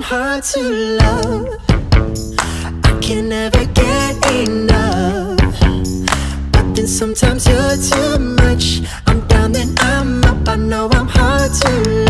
hard to love. I can never get enough. But then sometimes you're too much. I'm down then I'm up, I know I'm hard to love.